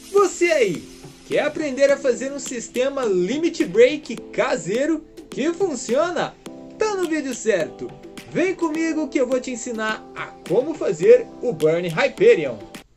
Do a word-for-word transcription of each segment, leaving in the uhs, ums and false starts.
Você aí, quer aprender a fazer um sistema Limit Break caseiro que funciona? Tá no vídeo certo. Vem comigo que eu vou te ensinar a como fazer o Burn Hyperion.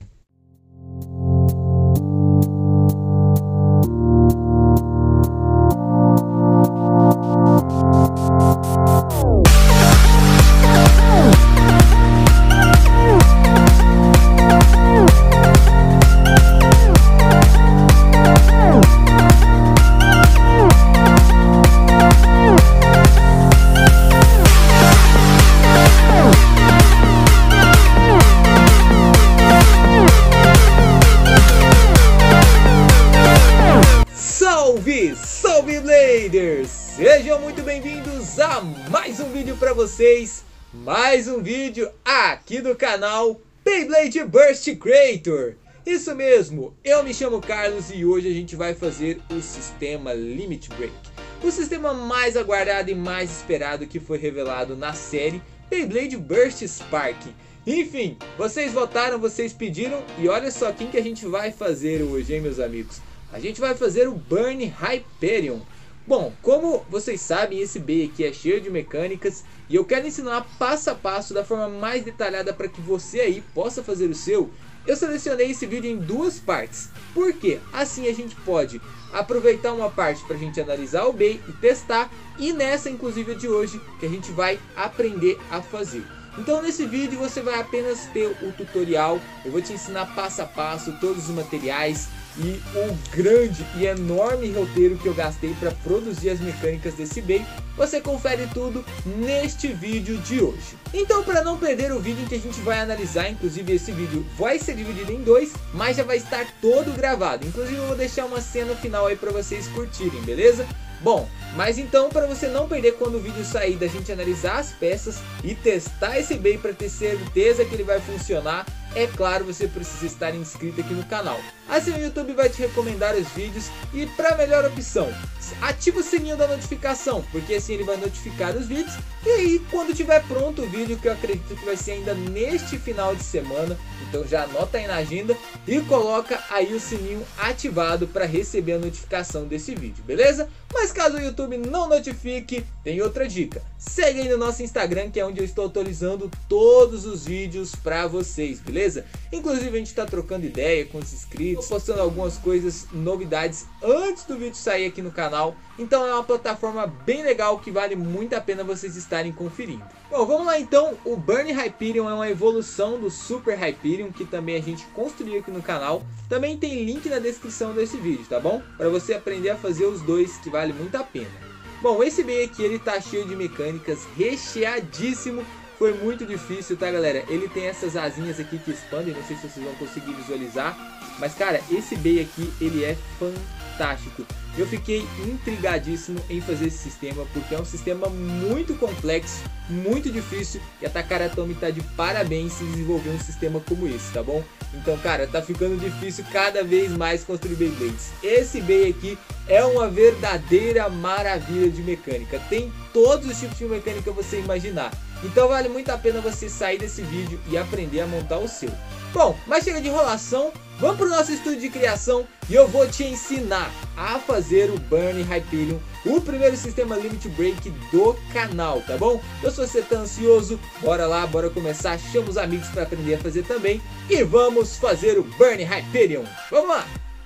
Salve, salve Bladers! Sejam muito bem-vindos a mais um vídeo para vocês, mais um vídeo aqui do canal Beyblade Burst Creator. Isso mesmo, eu me chamo Carlos e hoje a gente vai fazer o sistema Limit Break, o sistema mais aguardado e mais esperado que foi revelado na série Beyblade Burst Spark. Enfim, vocês votaram, vocês pediram e olha só quem que a gente vai fazer hoje, hein, meus amigos? A gente vai fazer o Burn Hyperion. Bom, como vocês sabem, esse B aqui é cheio de mecânicas e eu quero ensinar passo a passo da forma mais detalhada para que você aí possa fazer o seu. Eu selecionei esse vídeo em duas partes. Por quê? Assim a gente pode aproveitar uma parte para a gente analisar o B e testar, e nessa inclusive de hoje que a gente vai aprender a fazer. Então nesse vídeo você vai apenas ter o tutorial, eu vou te ensinar passo a passo todos os materiais e o grande e enorme roteiro que eu gastei para produzir as mecânicas desse bem. Você confere tudo neste vídeo de hoje. Então, para não perder o vídeo em que a gente vai analisar, inclusive esse vídeo vai ser dividido em dois, mas já vai estar todo gravado. Inclusive eu vou deixar uma cena final aí para vocês curtirem, beleza? Bom, mas então para você não perder quando o vídeo sair da gente analisar as peças e testar esse bem para ter certeza que ele vai funcionar, é claro, você precisa estar inscrito aqui no canal. Assim o YouTube vai te recomendar os vídeos e, para melhor opção, ativa o sininho da notificação, porque assim ele vai notificar os vídeos. E aí quando estiver pronto o vídeo, que eu acredito que vai ser ainda neste final de semana, então já anota aí na agenda e coloca aí o sininho ativado para receber a notificação desse vídeo, beleza? Mas caso o YouTube não notifique, tem outra dica. Segue aí no nosso Instagram, que é onde eu estou atualizando todos os vídeos para vocês, beleza? Inclusive a gente está trocando ideia com os inscritos, postando algumas coisas, novidades antes do vídeo sair aqui no canal. Então é uma plataforma bem legal que vale muito a pena vocês estarem conferindo. Bom, vamos lá então. O Burn Hyperion é uma evolução do Super Hyperion, que também a gente construiu aqui no canal. Também tem link na descrição desse vídeo, tá bom? Para você aprender a fazer os dois, que vale muito a pena. Bom, esse bem aqui ele tá cheio de mecânicas, recheadíssimo. Foi muito difícil, tá, galera? Ele tem essas asinhas aqui que expandem, não sei se vocês vão conseguir visualizar, mas cara, esse bey aqui ele é fantástico. Eu fiquei intrigadíssimo em fazer esse sistema, porque é um sistema muito complexo, muito difícil, e a Takara Tomy tá de parabéns se desenvolver um sistema como esse, tá bom? Então, cara, tá ficando difícil cada vez mais construir Beyblades. Esse bey aqui é uma verdadeira maravilha de mecânica, tem todos os tipos de mecânica que você imaginar. Então vale muito a pena você sair desse vídeo e aprender a montar o seu. Bom, mas chega de enrolação, vamos para o nosso estúdio de criação e eu vou te ensinar a fazer o Burn Hyperion, o primeiro sistema Limit Break do canal, tá bom? Então se você tá ansioso, bora lá, bora começar, chama os amigos para aprender a fazer também e vamos fazer o Burn Hyperion. Vamos lá!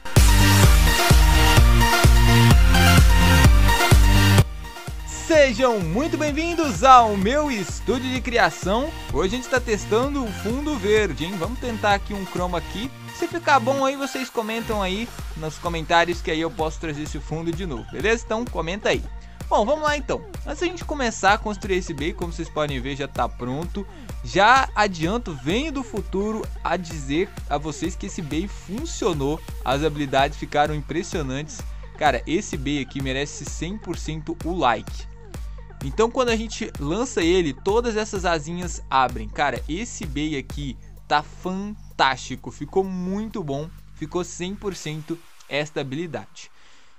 Sejam muito bem-vindos ao meu estúdio de criação. Hoje a gente está testando o fundo verde, hein? Vamos tentar aqui um chroma key. Se ficar bom aí, vocês comentam aí nos comentários que aí eu posso trazer esse fundo de novo, beleza? Então comenta aí. Bom, vamos lá então. Antes da gente começar a construir esse bey, como vocês podem ver, já está pronto. Já adianto, venho do futuro a dizer a vocês que esse bey funcionou. As habilidades ficaram impressionantes. Cara, esse bey aqui merece cem por cento o like. Então quando a gente lança ele, todas essas asinhas abrem. Cara, esse bey aqui tá fantástico, ficou muito bom, ficou cem por cento esta habilidade.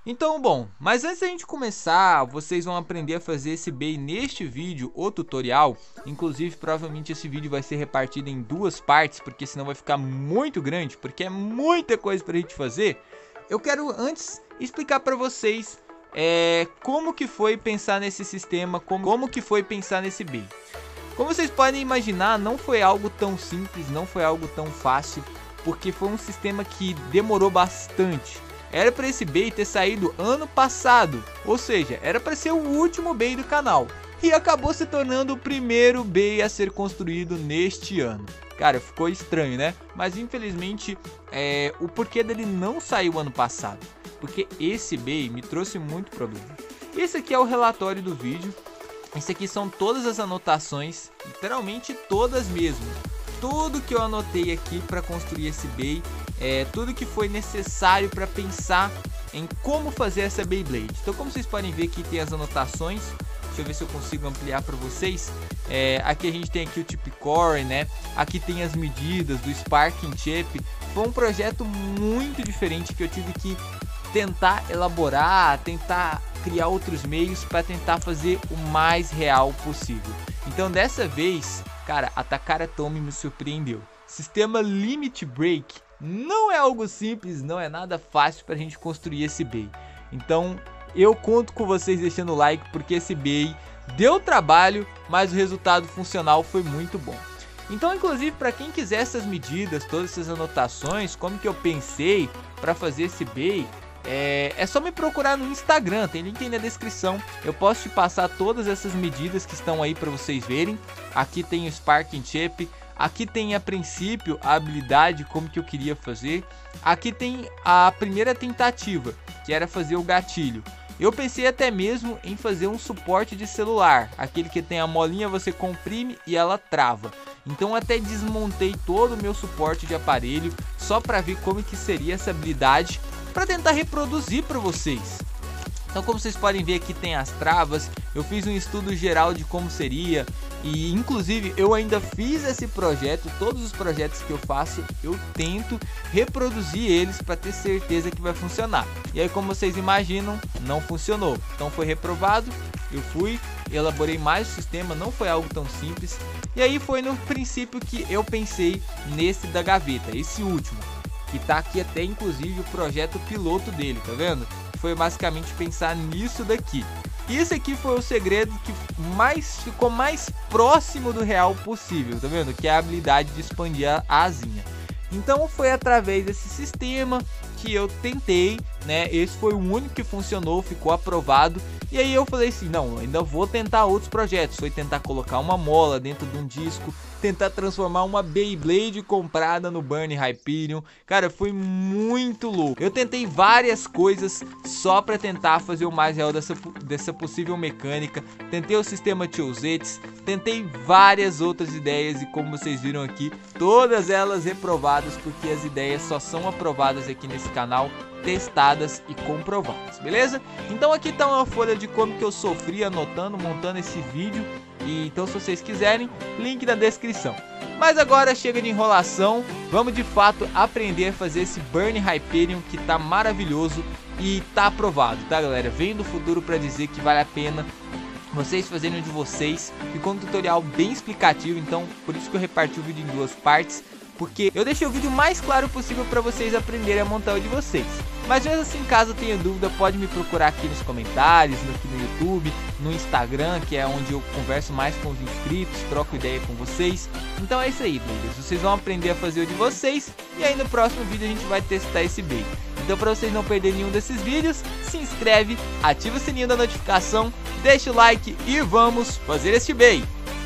Então, bom, mas antes da gente começar, vocês vão aprender a fazer esse bay neste vídeo, o tutorial. Inclusive, provavelmente esse vídeo vai ser repartido em duas partes, porque senão vai ficar muito grande, porque é muita coisa pra gente fazer. Eu quero antes explicar pra vocês é, como que foi pensar nesse sistema, como, como que foi pensar nesse bay. Como vocês podem imaginar, não foi algo tão simples, não foi algo tão fácil, porque foi um sistema que demorou bastante. Era para esse bay ter saído ano passado, ou seja, era para ser o último bay do canal. E acabou se tornando o primeiro bay a ser construído neste ano. Cara, ficou estranho, né? Mas infelizmente, é, o porquê dele não saiu ano passado. Porque esse bay me trouxe muito problema. Esse aqui é o relatório do vídeo. Esse aqui são todas as anotações, literalmente todas mesmo. Tudo que eu anotei aqui para construir esse bay. É, tudo que foi necessário para pensar em como fazer essa Beyblade. Então, como vocês podem ver, aqui tem as anotações. Deixa eu ver se eu consigo ampliar para vocês. É, aqui a gente tem aqui o tip core, né? Aqui tem as medidas do Sparking Chip. Foi um projeto muito diferente que eu tive que tentar elaborar, tentar criar outros meios para tentar fazer o mais real possível. Então, dessa vez, cara, a Takara Tomy me surpreendeu. Sistema Limit Break não é algo simples, não é nada fácil para a gente construir esse bay. Então eu conto com vocês deixando o like, porque esse bay deu trabalho, mas o resultado funcional foi muito bom. Então, inclusive, para quem quiser essas medidas, todas essas anotações, como que eu pensei para fazer esse bay, é, é só me procurar no Instagram, tem link aí na descrição. Eu posso te passar todas essas medidas que estão aí para vocês verem. Aqui tem o Sparking Chip. Aqui tem a princípio a habilidade, como que eu queria fazer. Aqui tem a primeira tentativa, que era fazer o gatilho. Eu pensei até mesmo em fazer um suporte de celular, aquele que tem a molinha, você comprime e ela trava. Então até desmontei todo o meu suporte de aparelho, só para ver como que seria essa habilidade, para tentar reproduzir para vocês. Então, como vocês podem ver, aqui tem as travas. Eu fiz um estudo geral de como seria. E inclusive eu ainda fiz esse projeto. Todos os projetos que eu faço, eu tento reproduzir eles para ter certeza que vai funcionar. E aí, como vocês imaginam, não funcionou. Então foi reprovado. Eu fui, elaborei mais o sistema. Não foi algo tão simples. E aí foi no princípio que eu pensei nesse da gaveta, esse último, que tá aqui até inclusive o projeto piloto dele, tá vendo? Foi basicamente pensar nisso daqui. E esse aqui foi o segredo que mais ficou mais próximo do real possível, tá vendo? Que é a habilidade de expandir a asinha. Então foi através desse sistema que eu tentei, né? Esse foi o único que funcionou, ficou aprovado. E aí eu falei assim, não, ainda vou tentar outros projetos. Foi tentar colocar uma mola dentro de um disco, tentar transformar uma Beyblade comprada no Burn Hyperion. Cara, foi muito louco. Eu tentei várias coisas só para tentar fazer o mais real dessa, dessa possível mecânica. Tentei o sistema Tiozetes, tentei várias outras ideias e, como vocês viram aqui, todas elas reprovadas, porque as ideias só são aprovadas aqui nesse canal, testadas e comprovadas, beleza? Então aqui tá uma folha de como que eu sofri anotando, montando esse vídeo. E então, se vocês quiserem, link na descrição. Mas agora chega de enrolação, vamos de fato aprender a fazer esse Burn Hyperion, que tá maravilhoso e tá aprovado, tá, galera? Vem do futuro para dizer que vale a pena vocês fazerem o de vocês. Ficou um tutorial bem explicativo, então por isso que eu reparti o vídeo em duas partes, porque eu deixei o vídeo mais claro possível para vocês aprenderem a montar o de vocês. Mas mesmo assim, caso tenha dúvida, pode me procurar aqui nos comentários, aqui no YouTube, no Instagram, que é onde eu converso mais com os inscritos, troco ideia com vocês. Então é isso aí, Bladers. Vocês vão aprender a fazer o de vocês e aí no próximo vídeo a gente vai testar esse bait. Então, para vocês não perderem nenhum desses vídeos, se inscreve, ativa o sininho da notificação, deixa o like e vamos fazer este bait.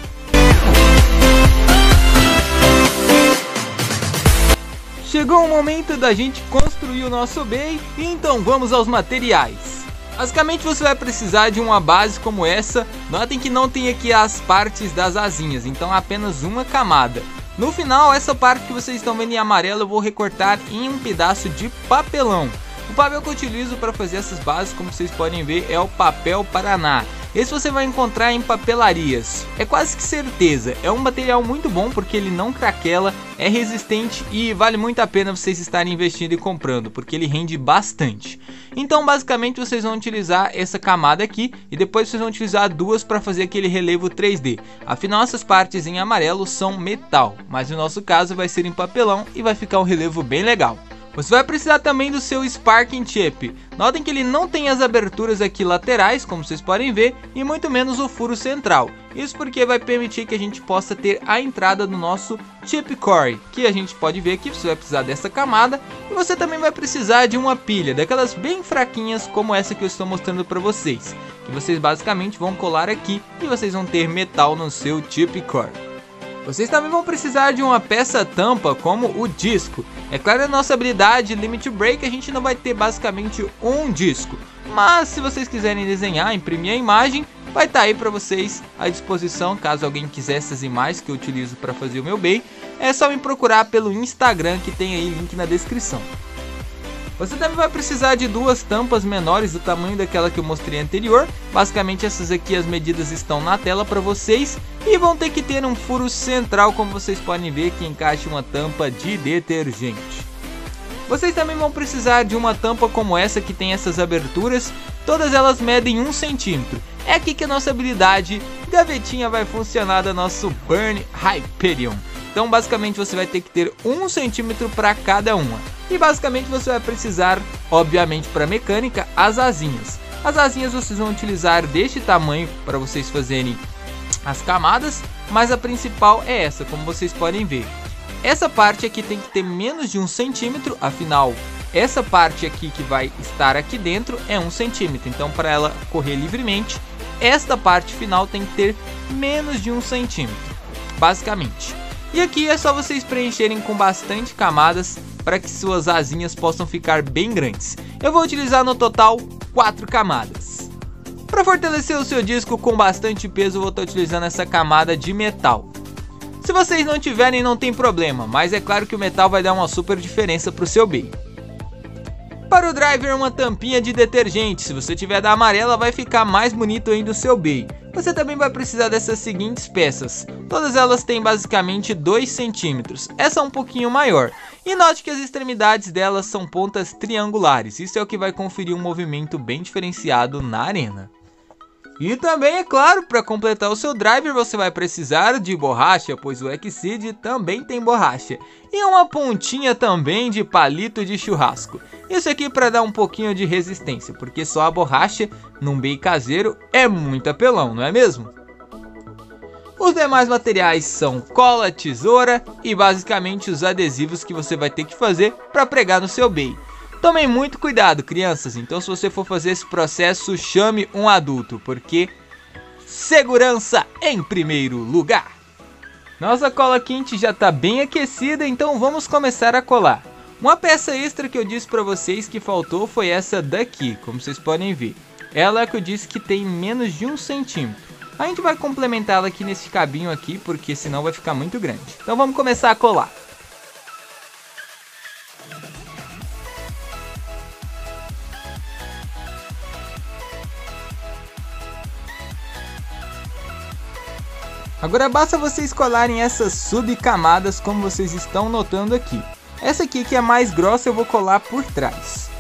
Chegou o momento da gente construir o nosso bay, e então vamos aos materiais. Basicamente você vai precisar de uma base como essa. Notem que não tem aqui as partes das asinhas, então apenas uma camada. No final, essa parte que vocês estão vendo em amarelo eu vou recortar em um pedaço de papelão. O papel que eu utilizo para fazer essas bases, como vocês podem ver, é o papel Paraná. Esse você vai encontrar em papelarias, é quase que certeza. É um material muito bom porque ele não craquela, é resistente e vale muito a pena vocês estarem investindo e comprando, porque ele rende bastante. Então basicamente vocês vão utilizar essa camada aqui e depois vocês vão utilizar duas para fazer aquele relevo três D. Afinal essas partes em amarelo são metal, mas no nosso caso vai ser em papelão e vai ficar um relevo bem legal. Você vai precisar também do seu Sparking Chip. Notem que ele não tem as aberturas aqui laterais, como vocês podem ver, e muito menos o furo central. Isso porque vai permitir que a gente possa ter a entrada do nosso Chip Core, que a gente pode ver aqui. Você vai precisar dessa camada e você também vai precisar de uma pilha, daquelas bem fraquinhas como essa que eu estou mostrando para vocês, que vocês basicamente vão colar aqui e vocês vão ter metal no seu Chip Core. Vocês também vão precisar de uma peça tampa como o disco. É claro, na nossa habilidade Limit Break a gente não vai ter basicamente um disco, mas se vocês quiserem desenhar, imprimir a imagem, vai estar aí para vocês à disposição. Caso alguém quiser essas imagens que eu utilizo para fazer o meu bem, é só me procurar pelo Instagram que tem aí link na descrição. Você também vai precisar de duas tampas menores do tamanho daquela que eu mostrei anterior. Basicamente essas aqui, as medidas estão na tela para vocês. E vão ter que ter um furo central, como vocês podem ver, que encaixa uma tampa de detergente. Vocês também vão precisar de uma tampa como essa que tem essas aberturas. Todas elas medem um centímetro. É aqui que a nossa habilidade gavetinha vai funcionar do nosso Burn Hyperion. Então basicamente você vai ter que ter um centímetro para cada uma. E basicamente você vai precisar, obviamente para mecânica, as asinhas. As asinhas vocês vão utilizar deste tamanho para vocês fazerem as camadas, mas a principal é essa, como vocês podem ver. Essa parte aqui tem que ter menos de um centímetro, afinal essa parte aqui que vai estar aqui dentro é um centímetro. Então para ela correr livremente, esta parte final tem que ter menos de um centímetro, basicamente. E aqui é só vocês preencherem com bastante camadas para que suas asinhas possam ficar bem grandes. Eu vou utilizar no total quatro camadas. Para fortalecer o seu disco com bastante peso, eu vou estar utilizando essa camada de metal. Se vocês não tiverem, não tem problema, mas é claro que o metal vai dar uma super diferença para o seu bem. Para o driver, uma tampinha de detergente. Se você tiver da amarela, vai ficar mais bonito ainda o seu bey. Você também vai precisar dessas seguintes peças. Todas elas têm basicamente dois centímetros. Essa é um pouquinho maior. E note que as extremidades delas são pontas triangulares. Isso é o que vai conferir um movimento bem diferenciado na arena. E também, é claro, para completar o seu driver você vai precisar de borracha, pois o Exceed também tem borracha. E uma pontinha também de palito de churrasco. Isso aqui para dar um pouquinho de resistência, porque só a borracha num bey caseiro é muito apelão, não é mesmo? Os demais materiais são cola, tesoura e basicamente os adesivos que você vai ter que fazer para pregar no seu bey. Tomem muito cuidado, crianças, então se você for fazer esse processo, chame um adulto, porque segurança em primeiro lugar. Nossa cola quente já está bem aquecida, então vamos começar a colar. Uma peça extra que eu disse para vocês que faltou foi essa daqui, como vocês podem ver. Ela é que eu disse que tem menos de um centímetro. A gente vai complementá-la aqui nesse cabinho aqui, porque senão vai ficar muito grande. Então vamos começar a colar. Agora basta vocês colarem essas subcamadas como vocês estão notando aqui. Essa aqui que é mais grossa eu vou colar por trás.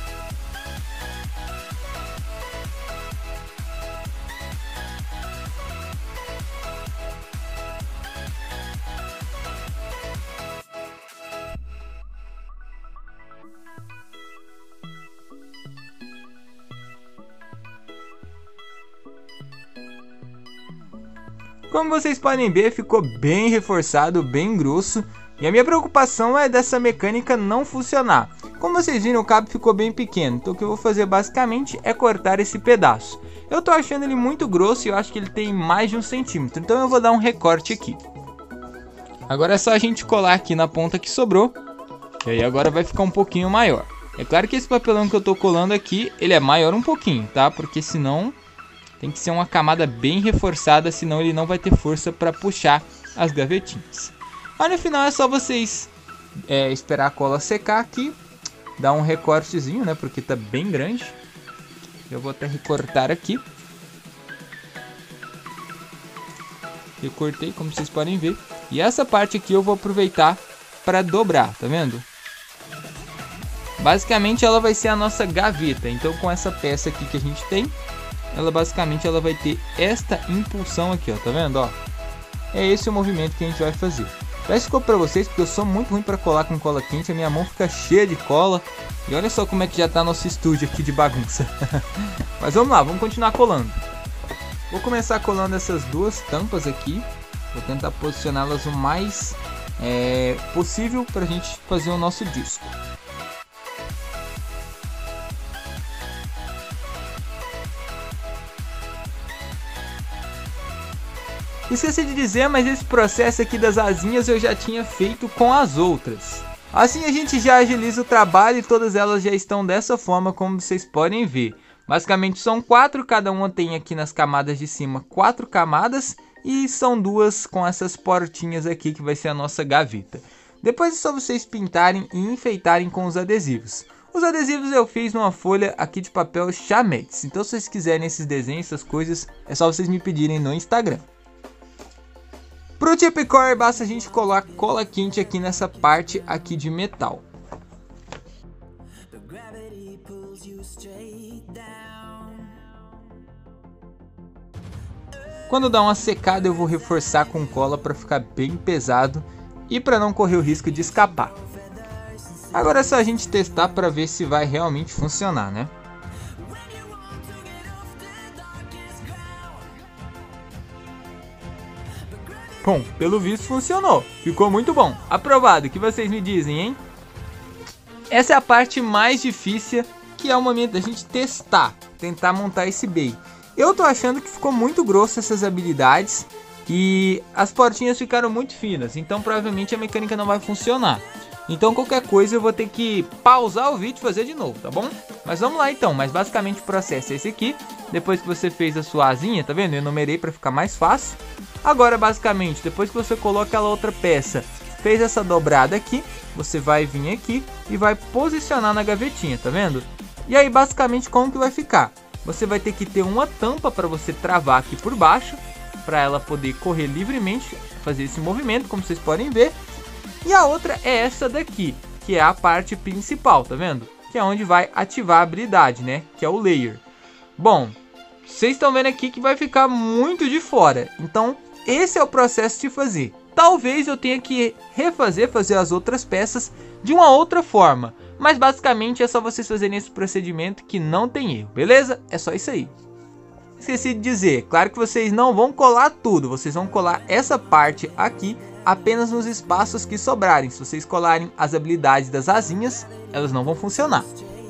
Como vocês podem ver, ficou bem reforçado, bem grosso. E a minha preocupação é dessa mecânica não funcionar. Como vocês viram, o cabo ficou bem pequeno. Então o que eu vou fazer basicamente é cortar esse pedaço. Eu tô achando ele muito grosso e eu acho que ele tem mais de um centímetro. Então eu vou dar um recorte aqui. Agora é só a gente colar aqui na ponta que sobrou. E aí agora vai ficar um pouquinho maior. É claro que esse papelão que eu tô colando aqui, ele é maior um pouquinho, tá? Porque senão... tem que ser uma camada bem reforçada, senão ele não vai ter força para puxar as gavetinhas. Aí no final é só vocês é, esperar a cola secar aqui, dar um recortezinho, né, porque tá bem grande. Eu vou até recortar aqui. recortei, como vocês podem ver. E essa parte aqui eu vou aproveitar para dobrar, tá vendo? Basicamente ela vai ser a nossa gaveta. Então com essa peça aqui que a gente tem, ela basicamente ela vai ter esta impulsão aqui, ó, tá vendo, ó? É esse o movimento que a gente vai fazer. Peço desculpa pra vocês, porque eu sou muito ruim pra colar com cola quente. A minha mão fica cheia de cola. E olha só como é que já tá nosso estúdio aqui de bagunça. Mas vamos lá, vamos continuar colando. Vou começar colando essas duas tampas aqui. Vou tentar posicioná-las o mais é, possível pra gente fazer o nosso disco. Esqueci de dizer, mas esse processo aqui das asinhas eu já tinha feito com as outras. Assim a gente já agiliza o trabalho e todas elas já estão dessa forma, como vocês podem ver. Basicamente são quatro, cada uma tem aqui nas camadas de cima quatro camadas. E são duas com essas portinhas aqui que vai ser a nossa gaveta. Depois é só vocês pintarem e enfeitarem com os adesivos. Os adesivos eu fiz numa folha aqui de papel Chamex. Então se vocês quiserem esses desenhos, essas coisas, é só vocês me pedirem no Instagram. Pro Tipcore basta a gente colar cola quente aqui nessa parte aqui de metal. Quando dá uma secada eu vou reforçar com cola para ficar bem pesado e para não correr o risco de escapar. Agora é só a gente testar para ver se vai realmente funcionar, né? Bom, pelo visto funcionou. Ficou muito bom. Aprovado. O que vocês me dizem, hein? Essa é a parte mais difícil, que é o momento da gente testar. Tentar montar esse bay. Eu tô achando que ficou muito grosso essas habilidades. E as portinhas ficaram muito finas. Então provavelmente a mecânica não vai funcionar. Então qualquer coisa eu vou ter que pausar o vídeo e fazer de novo, tá bom? Mas vamos lá então. Mas basicamente o processo é esse aqui. Depois que você fez a sua asinha, tá vendo? Eu enumerei para ficar mais fácil. Agora basicamente, depois que você coloca aquela outra peça, fez essa dobrada aqui, você vai vir aqui e vai posicionar na gavetinha, tá vendo? E aí basicamente como que vai ficar? Você vai ter que ter uma tampa para você travar aqui por baixo, para ela poder correr livremente, fazer esse movimento, como vocês podem ver. E a outra é essa daqui, que é a parte principal, tá vendo? Que é onde vai ativar a habilidade, né? Que é o layer. Bom, vocês estão vendo aqui que vai ficar muito de fora, então esse é o processo de fazer. Talvez eu tenha que refazer, fazer as outras peças de uma outra forma. Mas basicamente é só vocês fazerem esse procedimento que não tem erro, beleza? É só isso aí. Esqueci de dizer, claro que vocês não vão colar tudo. Vocês vão colar essa parte aqui apenas nos espaços que sobrarem. Se vocês colarem as habilidades das asinhas, elas não vão funcionar.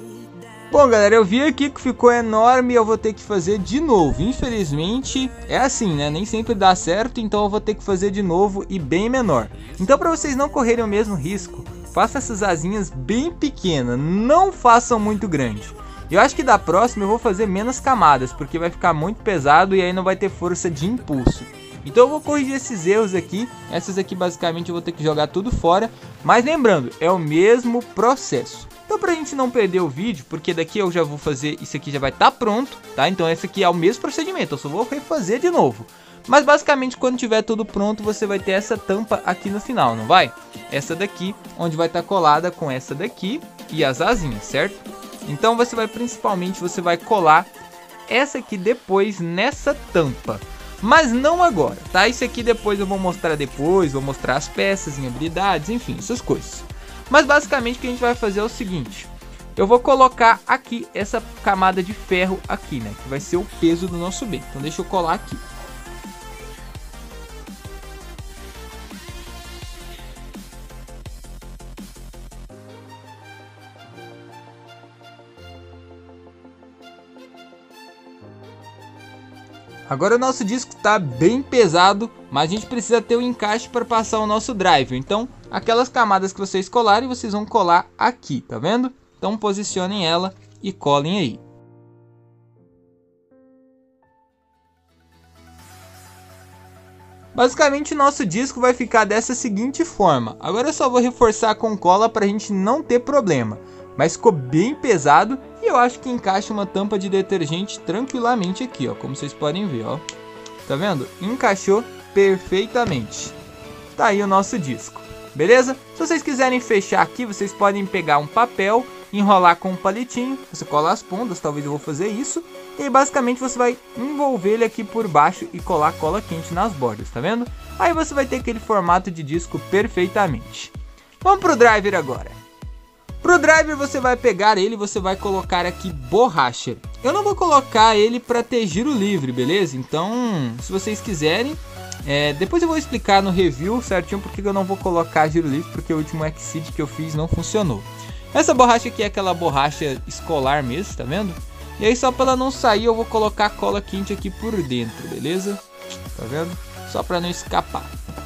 Bom galera, eu vi aqui que ficou enorme e eu vou ter que fazer de novo. Infelizmente é assim, né? Nem sempre dá certo, então eu vou ter que fazer de novo e bem menor. Então para vocês não correrem o mesmo risco, façam essas asinhas bem pequenas, não façam muito grande. Eu acho que da próxima eu vou fazer menos camadas, porque vai ficar muito pesado e aí não vai ter força de impulso. Então eu vou corrigir esses erros aqui. Essas aqui basicamente eu vou ter que jogar tudo fora. Mas lembrando, é o mesmo processo. Então pra gente não perder o vídeo, porque daqui eu já vou fazer, isso aqui já vai estar pronto, tá? Então esse aqui é o mesmo procedimento, eu só vou refazer de novo. Mas basicamente quando tiver tudo pronto, você vai ter essa tampa aqui no final, não vai? Essa daqui, onde vai estar colada com essa daqui e as asinhas, certo? Então você vai principalmente, você vai colar essa aqui depois nessa tampa. Mas não agora, tá? Isso aqui depois eu vou mostrar depois, vou mostrar as peças em habilidades, enfim, essas coisas. Mas basicamente o que a gente vai fazer é o seguinte. Eu vou colocar aqui essa camada de ferro aqui, né? Que vai ser o peso do nosso bem. Então deixa eu colar aqui. Agora o nosso disco está bem pesado, mas a gente precisa ter o encaixe para passar o nosso driver. Então, aquelas camadas que vocês colarem, vocês vão colar aqui, tá vendo? Então posicionem ela e colhem aí. Basicamente o nosso disco vai ficar dessa seguinte forma. Agora eu só vou reforçar com cola para a gente não ter problema. Mas ficou bem pesado e eu acho que encaixa uma tampa de detergente tranquilamente aqui, ó, como vocês podem ver, ó. Tá vendo? Encaixou perfeitamente. Tá aí o nosso disco, beleza? Se vocês quiserem fechar aqui, vocês podem pegar um papel, enrolar com um palitinho, você cola as pontas, talvez eu vou fazer isso. E aí, basicamente você vai envolver ele aqui por baixo e colar cola quente nas bordas, tá vendo? Aí você vai ter aquele formato de disco perfeitamente. Vamos pro driver agora. Pro driver você vai pegar ele e você vai colocar aqui borracha. Eu não vou colocar ele para ter giro livre, beleza? Então, se vocês quiserem, é, depois eu vou explicar no review certinho porque eu não vou colocar giro livre, porque o último Exceed que eu fiz não funcionou. Essa borracha aqui é aquela borracha escolar mesmo, tá vendo? E aí, só para ela não sair, eu vou colocar cola quente aqui por dentro, beleza? Tá vendo? Só para não escapar.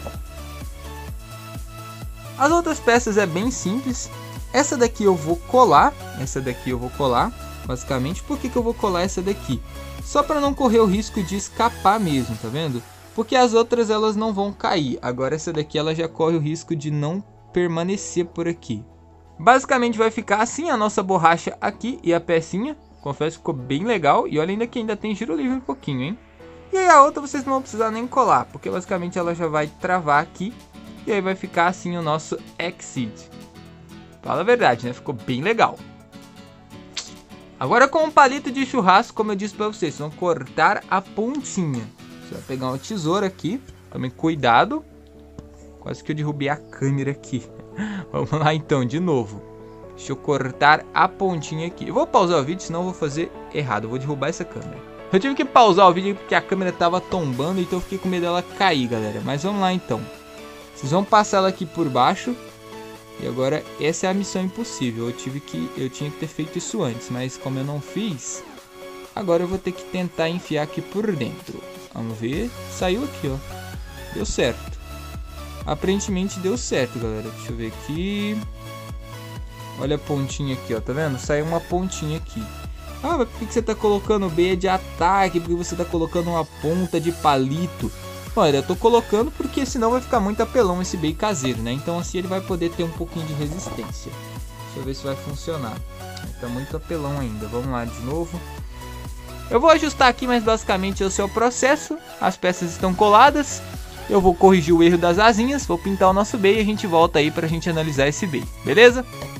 As outras peças é bem simples. Essa daqui eu vou colar, essa daqui eu vou colar, basicamente. Por que que eu vou colar essa daqui? Só para não correr o risco de escapar mesmo, tá vendo? Porque as outras elas não vão cair. Agora essa daqui ela já corre o risco de não permanecer por aqui. Basicamente vai ficar assim a nossa borracha aqui e a pecinha. Confesso que ficou bem legal. E olha ainda que ainda tem giro livre um pouquinho, hein? E aí a outra vocês não vão precisar nem colar, porque basicamente ela já vai travar aqui. E aí vai ficar assim o nosso Exceed. Fala a verdade, né? Ficou bem legal. Agora com um palito de churrasco, como eu disse pra vocês, vocês vão cortar a pontinha. Você vai pegar uma tesoura aqui. Também cuidado. Quase que eu derrubei a câmera aqui. Vamos lá então, de novo. Deixa eu cortar a pontinha aqui. Eu vou pausar o vídeo, senão eu vou fazer errado. Eu vou derrubar essa câmera. Eu tive que pausar o vídeo porque a câmera tava tombando, então eu fiquei com medo dela cair, galera. Mas vamos lá então. Vocês vão passar ela aqui por baixo. E agora essa é a missão impossível. Eu tive que, eu tinha que ter feito isso antes, mas como eu não fiz, agora eu vou ter que tentar enfiar aqui por dentro. Vamos ver. Saiu aqui, ó. Deu certo. Aparentemente deu certo, galera. Deixa eu ver aqui. Olha a pontinha aqui, ó. Tá vendo? Saiu uma pontinha aqui. Ah, mas por que você tá colocando B de ataque? Por que você tá colocando uma ponta de palito? Olha, eu tô colocando porque senão vai ficar muito apelão esse B caseiro, né? Então assim ele vai poder ter um pouquinho de resistência. Deixa eu ver se vai funcionar. Tá muito apelão ainda. Vamos lá de novo. Eu vou ajustar aqui, mas basicamente esse é o processo. As peças estão coladas. Eu vou corrigir o erro das asinhas. Vou pintar o nosso B e a gente volta aí pra gente analisar esse B. Beleza?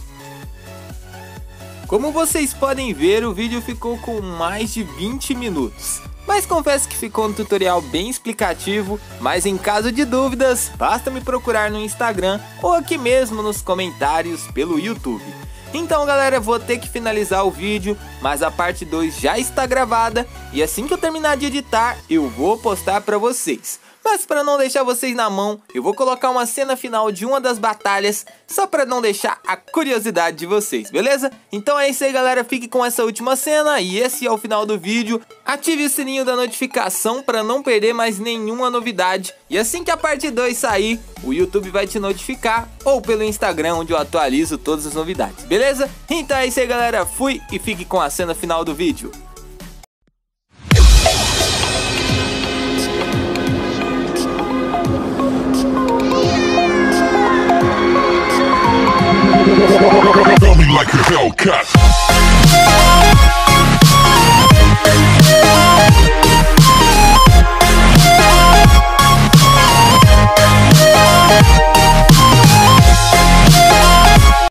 Como vocês podem ver, o vídeo ficou com mais de vinte minutos. Mas confesso que ficou um tutorial bem explicativo, mas em caso de dúvidas, basta me procurar no Instagram ou aqui mesmo nos comentários pelo YouTube. Então galera, vou ter que finalizar o vídeo, mas a parte dois já está gravada e assim que eu terminar de editar, eu vou postar para vocês. Mas para não deixar vocês na mão, eu vou colocar uma cena final de uma das batalhas, só para não deixar a curiosidade de vocês, beleza? Então é isso aí galera, fique com essa última cena e esse é o final do vídeo. Ative o sininho da notificação para não perder mais nenhuma novidade. E assim que a parte dois sair, o YouTube vai te notificar, ou pelo Instagram onde eu atualizo todas as novidades, beleza? Então é isso aí galera, fui e fique com a cena final do vídeo. Feel me like a Hellcat.